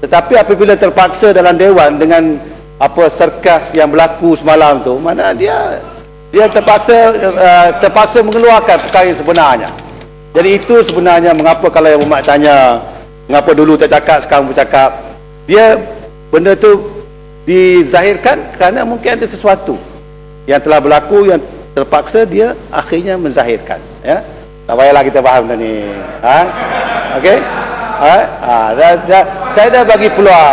Tetapi apabila terpaksa dalam dewan dengan apa serkas yang berlaku semalam tu, mana dia terpaksa mengeluarkan perkara yang sebenarnya. Jadi itu sebenarnya mengapa kalau yang umat tanya mengapa dulu tak cakap sekarang bercakap, dia benda tu dizahirkan kerana mungkin ada sesuatu yang telah berlaku yang terpaksa dia akhirnya menzahirkan, ya. Tak payahlah kita faham dah ni, okey. Saya dah bagi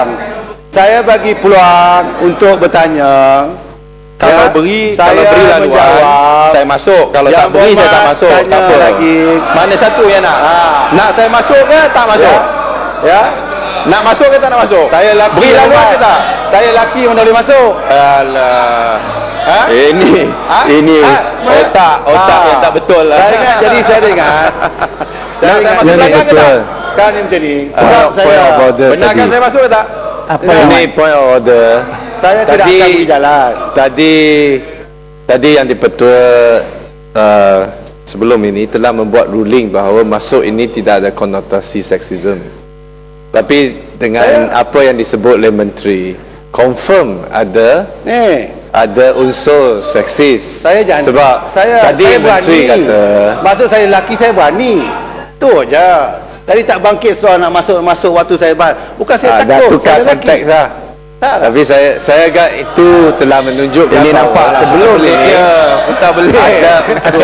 peluang untuk bertanya. Kalau berilah luang, saya masuk. Kalau tak beri, saya tak masuk. Tak apa lagi. Mana satu yang nak? Nak saya masuk ke tak masuk? Ya. Nak masuk ke tak nak masuk? Saya laki. Berilah luang ke tak? Saya laki mana boleh masuk? Alah. Ini otak yang tak betul lah. Saya ingat, jadi saya ingat. Saya ingat masuk belakang ke tak? Kan ni macam ni. Sebab saya benarkan saya masuk ke tak? Apa ini point of order? Saya tidak akan beri jalan. Tadi yang di-Ketua sebelum ini telah membuat ruling bahawa masuk ini tidak ada konotasi seksisme. Tapi dengan apa yang disebut oleh Menteri, confirm ada unsur seksis. Saya janji. Sebab tadi saya Menteri berani. kata, maksud saya laki saya berani. Tu je. Tadi tak bangkit soal nak masuk waktu saya bukan saya takut. dah tukar saya konteks lah. Tapi saya agak itu telah menunjukkan ini nampak sebelum ni tak boleh ada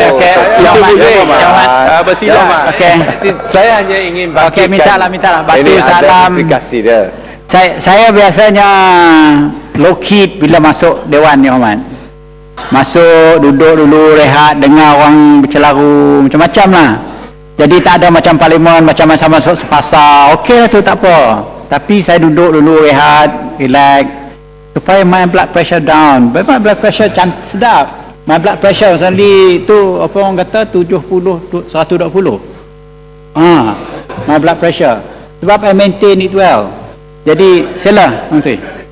bersilang. Saya hanya ingin bagikan mintalah batu salam. Aplikasi dia. Saya biasanya low key bila masuk dewan ni, Hormat. Masuk, duduk dulu, rehat, dengar orang bercelaru macam-macam lah. Jadi tak ada macam parlimen, macam masuk sepasar. Okey lah tu, tak apa. Tapi saya duduk dulu, rehat, relax, supaya my blood pressure down. My blood pressure sedap. My blood pressure suddenly tu apa orang kata 70, 120. My blood pressure. Sebab I maintain it well. Jadi sila Menteri.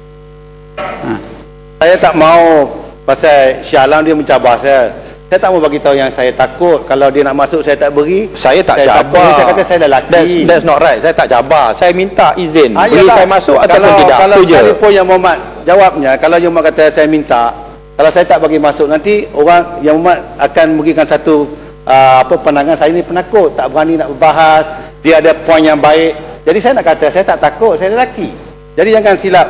Saya tak mau pasal Syah Alam dia mencabar saya. Saya tak mau bagi tahu yang saya takut kalau dia nak masuk saya tak beri. Saya tak cabar. Saya kata saya dah laki. That's not right. Saya tak cabar. Saya minta izin. Beri saya masuk ataupun tidak. Kalau sekalipun yang Muhammad jawabnya, kalau yang Muhammad kata saya minta, kalau saya tak bagi masuk, nanti orang yang Muhammad akan memberikan satu pandangan saya ni penakut, tak berani nak berbahas, dia ada poin yang baik. Jadi saya nak kata saya tak takut, saya lelaki. Jadi jangan silap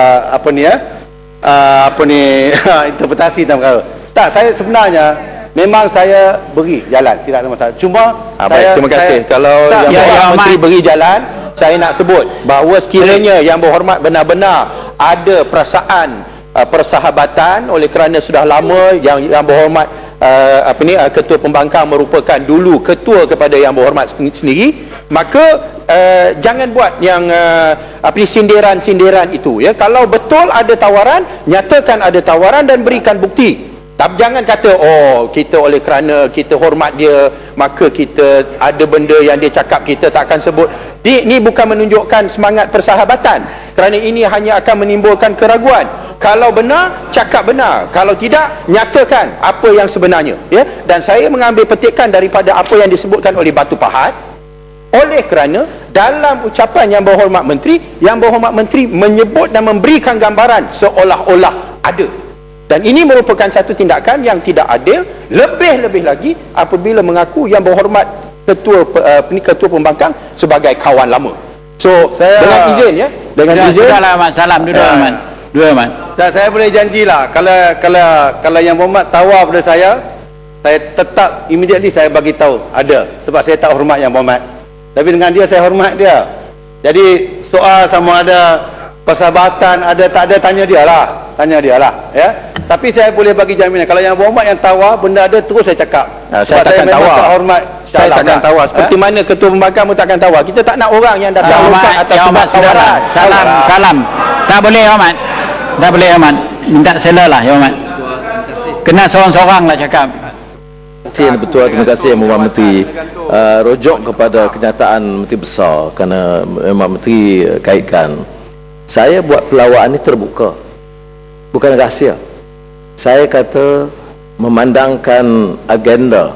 interpretasi dalam perkara. Tak, saya sebenarnya memang saya beri jalan, tidak ada masalah. Cuma terima kasih. Kalau yang Menteri beri jalan, saya nak sebut bahawa sekiranya Yang Berhormat benar-benar ada perasaan persahabatan oleh kerana sudah lama Yang Berhormat Ketua Pembangkang merupakan dulu ketua kepada Yang Berhormat sendiri, maka jangan buat yang sindiran-sindiran itu, ya. Kalau betul ada tawaran, nyatakan ada tawaran dan berikan bukti. Tapi jangan kata kita oleh kerana kita hormat dia maka kita ada benda yang dia cakap kita tak akan sebut. Ini bukan menunjukkan semangat persahabatan, kerana ini hanya akan menimbulkan keraguan. Kalau benar, cakap benar. Kalau tidak, nyatakan apa yang sebenarnya, ya. Dan saya mengambil petikan daripada apa yang disebutkan oleh Batu Pahat, oleh kerana dalam ucapan Yang Berhormat Menteri, Yang Berhormat Menteri menyebut dan memberikan gambaran seolah-olah ada. Dan ini merupakan satu tindakan yang tidak adil, lebih-lebih lagi apabila mengaku Yang Berhormat Ketua Pembangkang sebagai kawan lama. So, dengan izin, ya. Dengan izin. Sudahlah, Ahmad. Salam dulu, Ahmad. Dan saya boleh janjilah kalau Yang Berhormat tawar pada saya tetap immediately saya bagi tahu ada, sebab saya tak hormat Yang Berhormat. Tapi dengan dia saya hormat dia. Jadi soal sama ada persahabatan ada tak ada, tanya dia lah, ya. Tapi saya boleh bagi jaminan kalau Yang Berhormat yang tawar benda ada, terus saya cakap. Saya takkan tawar. Saya takkan tawar. Seperti mana Ketua Pembangkang pun takkan tawar. Kita tak nak orang yang datang lompat atas sebab tawaran. Salam. Tak boleh, Ahmad. Tak boleh, Ahmad. Minta sela lah, Ya Ahmad. Kena seorang-seorang lah cakap. Terima kasih Yang Betul, terima kasih Yang Berhormat Menteri. Rujuk kepada kenyataan Menteri Besar, kerana memang Menteri kaitkan. Saya buat pelawaan ini terbuka, bukan rahsia. Saya kata memandangkan agenda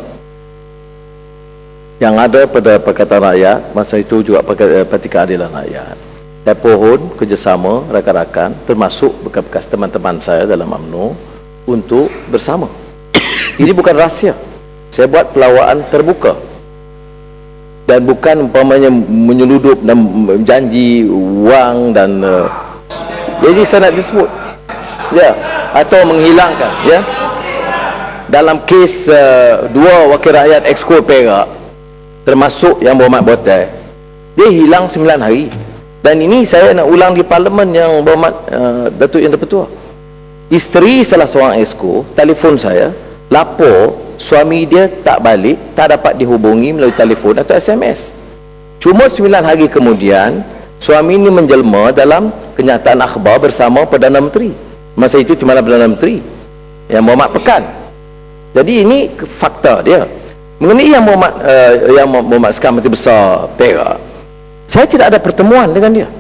yang ada pada Pakatan Rakyat, masa itu juga Parti Keadilan Rakyat, saya pohon kerjasama rakan-rakan termasuk bekas-bekas teman-teman saya dalam UMNO untuk bersama. Ini bukan rahsia. Saya buat pelawaan terbuka dan bukan umpamanya menyeludup dan janji wang dan jadi saya nak disebut ya, atau menghilangkan ya. Dalam kes dua wakil rakyat Exco Perak termasuk yang berhormat Botai, dia hilang 9 hari, dan ini saya nak ulang di parlimen yang berhormat Datuk Yang Terpetua. Isteri salah seorang Exco telefon saya, lapor suami dia tak balik, tak dapat dihubungi melalui telefon atau SMS. Cuma 9 hari kemudian suami ini menjelma dalam kenyataan akhbar bersama Perdana Menteri. Masa itu cuma Perdana Menteri yang berhormat Pekan. Jadi ini fakta dia. Mengenai yang berhormat sekarang Menteri Besar Perak, saya tidak ada pertemuan dengan dia.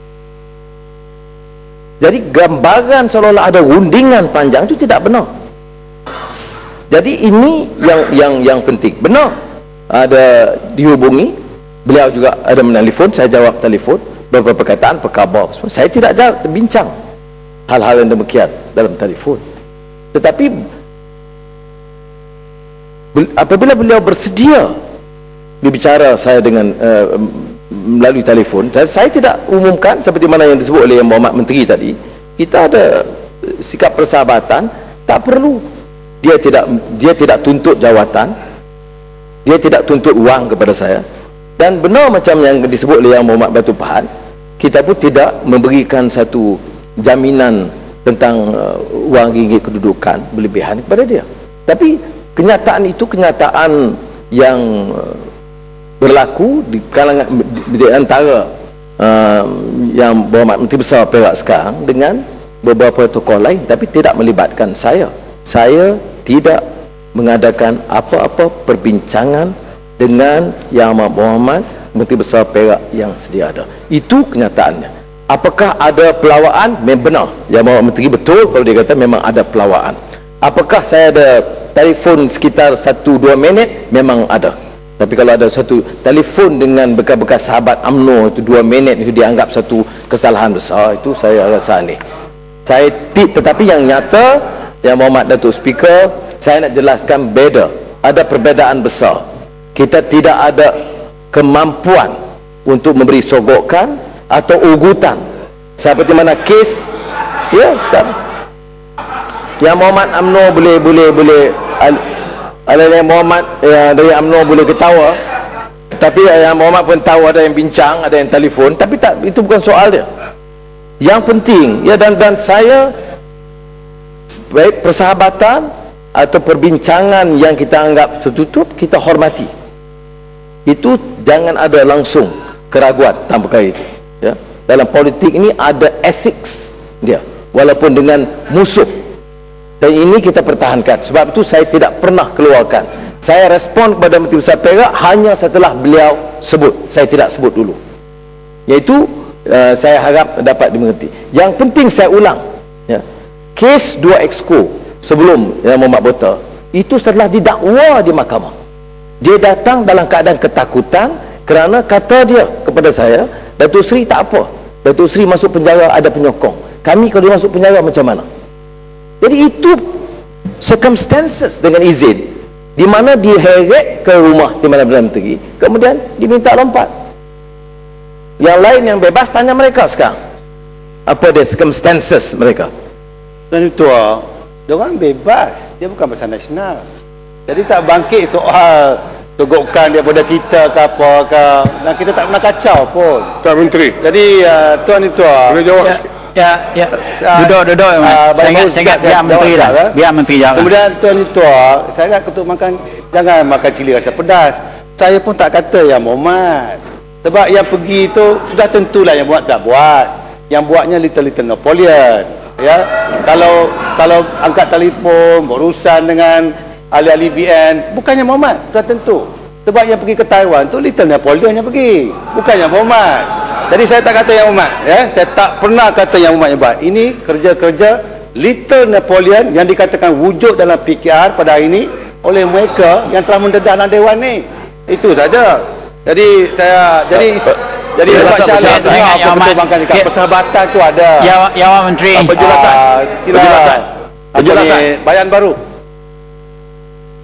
Jadi gambaran seolah-olah ada rundingan panjang itu tidak benar. Jadi ini yang penting. Benar ada dihubungi, beliau juga ada menelpon, saya jawab telefon, beberapa perkataan, perkhabar semua. Saya tidak bincang hal-hal yang demikian dalam telefon. Tetapi apabila beliau bersedia berbicara saya dengan melalui telefon, saya tidak umumkan seperti mana yang disebut oleh Yang Berhormat Menteri tadi. Kita ada sikap persahabatan, tak perlu. Dia tidak tuntut jawatan, dia tidak tuntut wang kepada saya, dan benar macam yang disebut oleh Yang Berhormat Batu Pahat, kita pun tidak memberikan satu jaminan tentang wang ringgit kedudukan berlebihan kepada dia. Tapi kenyataan itu kenyataan yang berlaku di kalangan di antara Yang Berhormat Menteri Besar Perak sekarang dengan beberapa tokoh lain, tapi tidak melibatkan saya. Saya tidak mengadakan apa-apa perbincangan dengan Yang Berhormat Menteri Besar Perak yang sedia ada. Itu kenyataannya. Apakah ada pelawaan? Memang benar. Yang Berhormat Menteri betul kalau dia kata memang ada pelawaan. Apakah saya ada telefon sekitar 1-2 minit? Memang ada. Tapi kalau ada satu telefon dengan bekas-bekas sahabat UMNO itu 2 minit, itu dianggap satu kesalahan besar, itu saya rasa aneh. Tetapi yang nyata, Yang Berhormat Datuk Speaker, saya nak jelaskan beda. Ada perbezaan besar. Kita tidak ada kemampuan untuk memberi sogokan atau ugutan seperti mana kes ya kan. Yang Berhormat UMNO boleh ada Yang Berhormat dari UMNO boleh ketawa, tapi Yang Berhormat pun tahu ada yang bincang, ada yang telefon, tapi tak, itu bukan soal dia. Yang penting ya, dan saya baik persahabatan atau perbincangan yang kita anggap tertutup, kita hormati. Itu jangan ada langsung keraguan tanpa perkara itu ya. Dalam politik ini ada ethics dia, walaupun dengan musuh. Dan ini kita pertahankan. Sebab itu saya tidak pernah keluarkan. Saya respon kepada Menteri Besar Perak hanya setelah beliau sebut. Saya tidak sebut dulu. Iaitu saya harap dapat dimengerti. Yang penting saya ulang ya. Kes 2 Exco sebelum Yang Berhormat Bota itu setelah didakwa di mahkamah. Dia datang dalam keadaan ketakutan kerana kata dia kepada saya, Datuk Seri tak apa, Datuk Seri masuk penjara ada penyokong. Kami kalau dia masuk penjara macam mana? Jadi itu circumstances dengan izin, di mana diheret ke rumah di mana Perdana Menteri, kemudian diminta lompat. Yang lain yang bebas, tanya mereka sekarang apa dia circumstances mereka. Dan itu dia orang bebas, dia bukan pasal nasional. Jadi tak bangkit soal togokan daripada kita ke apa ke, dan kita tak pernah kacau pun. Tuan Menteri. Jadi Tuan itu boleh jawab. Ya. Duduk. Saya ingat biar Menteri dah. Biar Menteri jawab. Kemudian Tuan itu, saya ingat ketuk makan, jangan makan cili rasa pedas. Saya pun tak kata Yang Berhormat. Sebab yang pergi itu sudah tentulah Yang Berhormat tak buat. Yang buatnya little Napoleon. Ya, kalau angkat telefon berurusan dengan ahli-ahli BN, bukannya Yang Berhormat, sudah tentu. Sebab yang pergi ke Taiwan tu little Napoleon yang pergi, bukan Yang Berhormat. Jadi saya tak kata Yang Berhormat ya, saya tak pernah kata Yang Berhormat yang buat. Ini kerja-kerja little Napoleon yang dikatakan wujud dalam PKR pada hari ini oleh mereka yang telah mendedah dalam dewan ni. Itu saja. Jadi Jadi Pak Syahlan betul Bang Kan, persahabatan tu ada. Ya Menteri. Penjelasan. Sila penjelasan. Bayan baru.